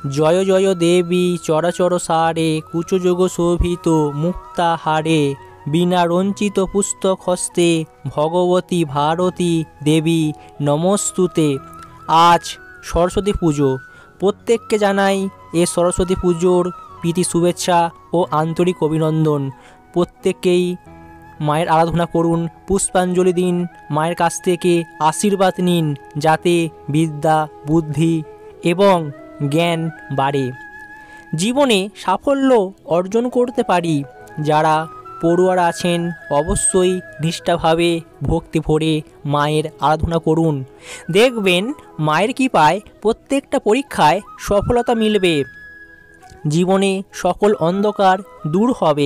জয় জয় দেবী চরাচর সারে কুচযোগ শোভিত মুক্তাহারে বিনা রঞ্চিত পুস্তক হস্তে ভগবতী ভারতী দেবী নমস্তুতে। আজ সরস্বতী পুজো। প্রত্যেককে জানাই এ সরস্বতী পুজোর প্রীতি শুভেচ্ছা ও আন্তরিক অভিনন্দন। প্রত্যেককেই মায়ের আরাধনা করুন, পুষ্পাঞ্জলি দিন, মায়ের কাছ থেকে আশীর্বাদ নিন, যাতে বিদ্যা বুদ্ধি এবং জ্ঞান বাড়ে, জীবনে সাফল্য অর্জন করতে পারি। যারা পড়ুয়ারা আছেন অবশ্যই নিষ্ঠাভাবে ভক্তি ভরে মায়ের আরাধনা করুন। দেখবেন মায়ের কৃপায় প্রত্যেকটা পরীক্ষায় সফলতা মিলবে, জীবনে সকল অন্ধকার দূর হবে।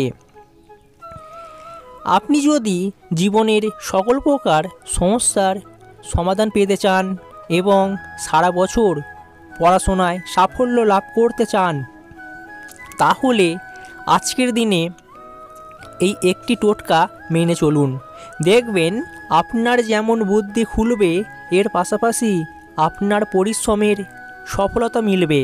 আপনি যদি জীবনের সকল প্রকার সমস্যার সমাধান পেতে চান এবং সারা বছর পড়াশোনায় সাফল্য লাভ করতে চান, তাহলে আজকের দিনে এই একটি টোটকা মেনে চলুন। দেখবেন আপনার যেমন বুদ্ধি খুলবে, এর পাশাপাশি আপনার পরিশ্রমের সফলতা মিলবে।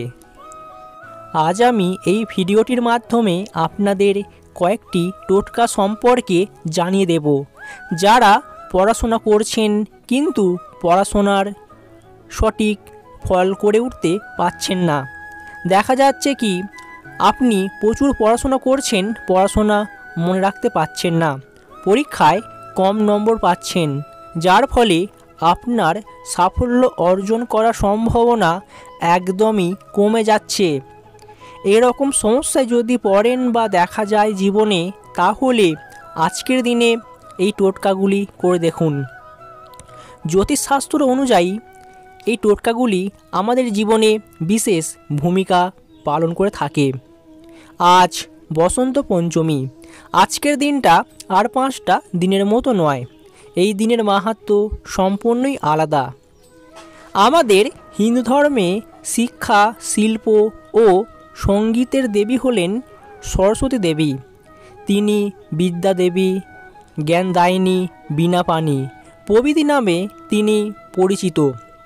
আজ আমি এই ভিডিওটির মাধ্যমে আপনাদের কয়েকটি টোটকা সম্পর্কে জানিয়ে দেব। যারা পড়াশোনা করছেন কিন্তু পড়াশোনার সঠিক ফল করে উঠতে পারছেন না, দেখা যাচ্ছে কি আপনি প্রচুর পড়াশোনা করছেন, পড়াশোনা মনে রাখতে পারছেন না, পরীক্ষায় কম নম্বর পাচ্ছেন, যার ফলে আপনার সাফল্য অর্জন করার সম্ভাবনা একদমই কমে যাচ্ছে। এরকম সমস্যায় যদি পড়েন বা দেখা যায় জীবনে, তাহলে আজকের দিনে এই টোটকাগুলি করে দেখুন। জ্যোতিষশাস্ত্র অনুযায়ী এই টোটকাগুলি আমাদের জীবনে বিশেষ ভূমিকা পালন করে থাকে। আজ বসন্ত পঞ্চমী। আজকের দিনটা আর 5টা দিনের মতো নয়, এই দিনের মাহাত্ম্য সম্পূর্ণই আলাদা। আমাদের হিন্দু ধর্মে শিক্ষা, শিল্প ও সঙ্গীতের দেবী হলেন সরস্বতী দেবী। তিনি বিদ্যা দেবী, জ্ঞানদায়িনী, বীণাপাণি প্রভৃতি নামে তিনি পরিচিত।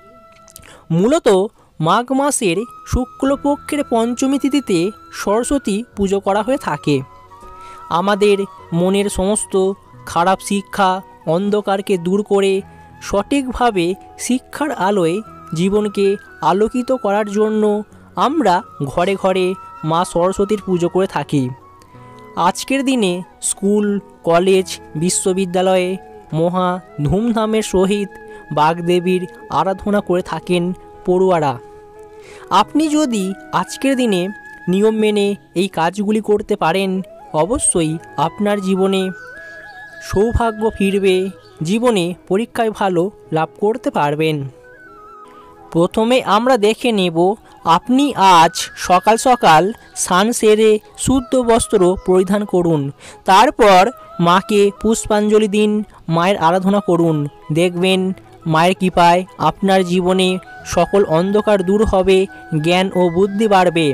মূলত মাঘ মাসের শুক্লপক্ষের পঞ্চমী তিথিতে সরস্বতী পুজো করা হয়ে থাকে। আমাদের মনের সমস্ত খারাপ শিক্ষা, অন্ধকারকে দূর করে সঠিকভাবে শিক্ষার আলোয় জীবনকে আলোকিত করার জন্য আমরা ঘরে ঘরে মা সরস্বতীর পুজো করে থাকি। আজকের দিনে স্কুল, কলেজ, বিশ্ববিদ্যালয়ে মহা ধুমধামের সহিত বাগদেবীর আরাধনা করে থাকেন পড়ুয়ারা। আপনি যদি আজকের দিনে নিয়ম মেনে এই কাজগুলি করতে পারেন, অবশ্যই আপনার জীবনে সৌভাগ্য ফিরবে, জীবনে পরীক্ষায় ভালো লাভ করতে পারবেন। প্রথমে আমরা দেখে নেব, আপনি আজ সকাল সকাল স্নান সেরে শুদ্ধ বস্ত্র পরিধান করুন। তারপর মাকে পুষ্পাঞ্জলি দিন, মায়ের আরাধনা করুন। দেখবেন মায়ের কৃপায় আপনার জীবনে সকল অন্ধকার দূর হবে, জ্ঞান ও বুদ্ধি বাড়বে।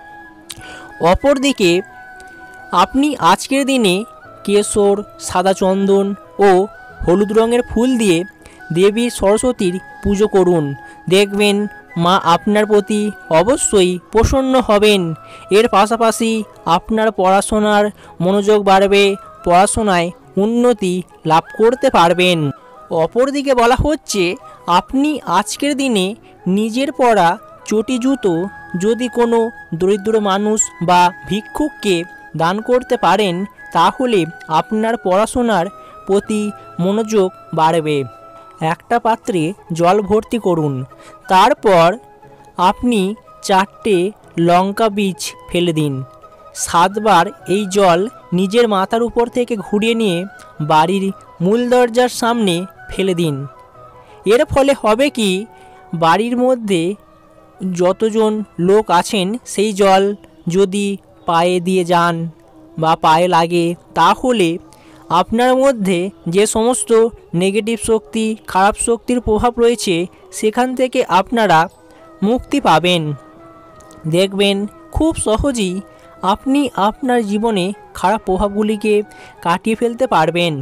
অপরদিকে আপনি আজকের দিনে কেশর, সাদা চন্দন ও হলুদ রঙের ফুল দিয়ে দেবী সরস্বতীর পুজো করুন। দেখবেন মা আপনার প্রতি অবশ্যই প্রসন্ন হবেন। এর পাশাপাশি আপনার পড়াশোনার মনোযোগ বাড়বে, পড়াশোনায় উন্নতি লাভ করতে পারবেন। অপরদিকে বলা হচ্ছে, আপনি আজকের দিনে নিজের পরা চটি জুতো যদি কোনো দরিদ্র মানুষ বা ভিক্ষুককে দান করতে পারেন, তাহলে আপনার পড়াশোনার প্রতি মনোযোগ বাড়বে। একটা পাত্রে জল ভর্তি করুন। তারপর আপনি 4টে লঙ্কা বীজ ফেলে দিন। 7 বার এই জল নিজের মাথার উপর থেকে ঘুরিয়ে নিয়ে বাড়ির মূল দরজার সামনে ফেলে দিন। এর ফলে হবে কি, বাড়ির মধ্যে যতজন লোক আছেন সেই জল যদি পায়ে দিয়ে যান বা পায়ে লাগে, তাহলে আপনার মধ্যে যে সমস্ত নেগেটিভ শক্তি, খারাপ শক্তির প্রভাব রয়েছে, সেখান থেকে আপনারা মুক্তি পাবেন। দেখবেন খুব সহজেই আপনি আপনার জীবনে খারাপ প্রভাবগুলিকে কাটিয়ে ফেলতে পারবেন।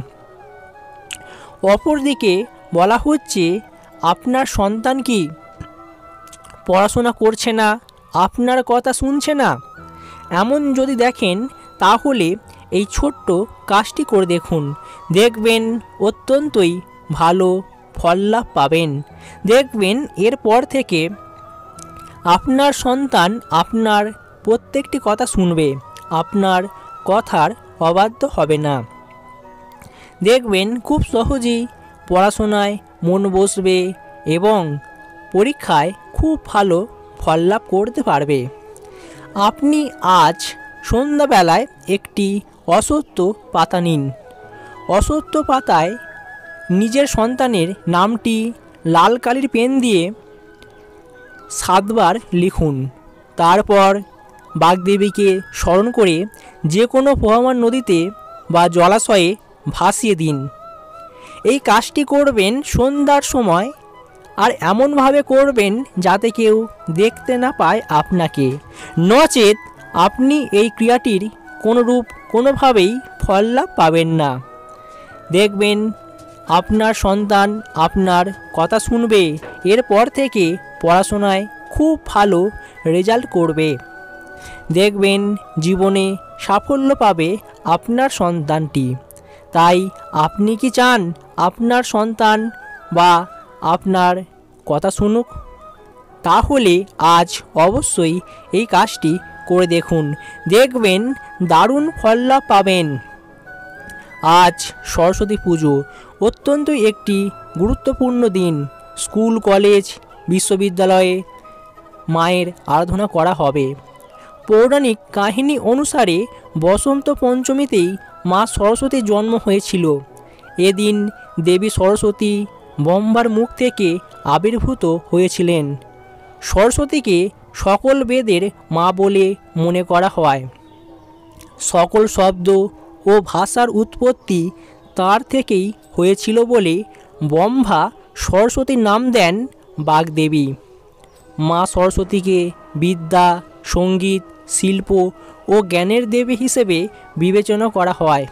অপরদিকে বলা হচ্ছে, আপনার সন্তান কি পড়াশোনা করছে না, আপনার কথা শুনছে না, এমন যদি দেখেন তাহলে এই ছোট্ট কাজটি করে দেখুন। দেখবেন অত্যন্তই ভালো ফল লাভ পাবেন। দেখবেন এরপর থেকে আপনার সন্তান আপনার প্রত্যেকটি কথা শুনবে, আপনার কথার অবাধ্য হবে না। দেখবেন খুব সহজেই পড়াশোনায় মন বসবে এবং পরীক্ষায় খুব ভালো ফল লাভ করতে পারবে। আপনি আজ সন্ধ্যাবেলায় একটি অশ্বত্থ পাতা নিন। অশ্বত্থ পাতায় নিজের সন্তানের নামটি লাল কালির পেন দিয়ে 7 বার লিখুন। তারপর বাগদেবীকে স্মরণ করে যে কোনো প্রবাহমান নদীতে বা জলাশয়ে ভাসিয়ে দিন। এই কাজটি করবেন সন্ধ্যার সময়, আর এমনভাবে করবেন যাতে কেউ দেখতে না পায় আপনাকে, নচেত আপনি এই ক্রিয়াটির কোনোভাবেই ফল লাভ পাবেন না। দেখবেন আপনার সন্তান আপনার কথা শুনবে, এরপর থেকে পড়াশোনায় খুব ভালো রেজাল্ট করবে। দেখবেন জীবনে সাফল্য পাবে আপনার সন্তানটি। তাই আপনি কি চান আপনার সন্তান বা আপনার কথা শুনুক? তাহলে আজ অবশ্যই এই কাজটি করে দেখুন, দেখবেন দারুণ ফল লাভ পাবেন। আজ সরস্বতী পুজো অত্যন্ত একটি গুরুত্বপূর্ণ দিন। স্কুল, কলেজ, বিশ্ববিদ্যালয়ে মায়ের আরাধনা করা হবে। পৌরাণিক কাহিনী অনুসারে বসন্ত পঞ্চমীতেই মা সরস্বতীর জন্ম হয়েছিল। এদিন দেবী সরস্বতী ব্রহ্মার মুখ থেকে আবির্ভূত হয়েছিলেন। সরস্বতীকে সকল বেদের মা বলে মনে করা হয়। সকল শব্দ ও ভাষার উৎপত্তি তার থেকেই হয়েছিল বলে ব্রহ্মা সরস্বতীর নাম দেন বাগদেবী। মা সরস্বতীকে বিদ্যা, সঙ্গীত, শিল্প ও জ্ঞানের দেবী হিসেবে বিবেচনা করা হয়।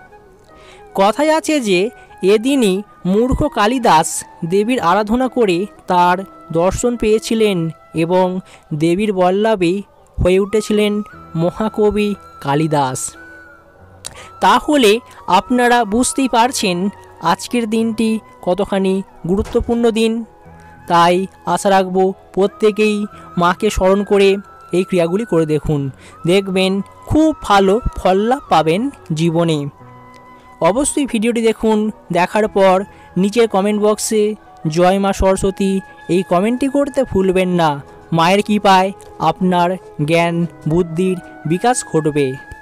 কথায় আছে যে এদিনই মূর্খ কালিদাস দেবীর আরাধনা করে তার দর্শন পেয়েছিলেন এবং দেবীর বল্লভে হয়ে উঠেছিলেন মহাকবি কালিদাস। তাহলে আপনারা বুঝতেই পারছেন আজকের দিনটি কতখানি গুরুত্বপূর্ণ দিন। তাই আশা রাখব প্রত্যেকেই মাকে স্মরণ করে এই ক্রিয়াগুলি করে দেখুন, দেখবেন খুব ভালো ফল লাভ পাবেন জীবনে। অবশ্যই ভিডিওটি দেখুন, দেখার পর নিচের কমেন্ট বক্সে জয় মা সরস্বতী এই কমেন্টটি করতে ভুলবেন না। মায়ের কৃপায় আপনার জ্ঞান বুদ্ধির বিকাশ ঘটবে।